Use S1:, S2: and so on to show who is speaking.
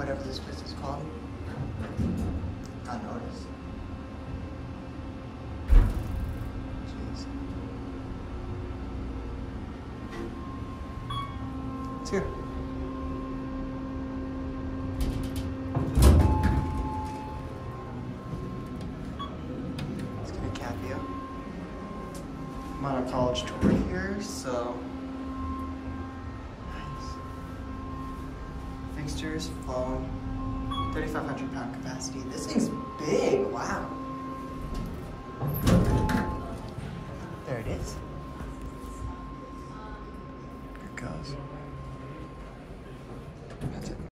S1: whatever this place is called. On Otis. Jeez. It's here. Let's get a Capio. I'm on a college tour here, so nice. Fixtures, phone, 3,500 pound capacity. This thing's big, wow. There it is. Here it goes.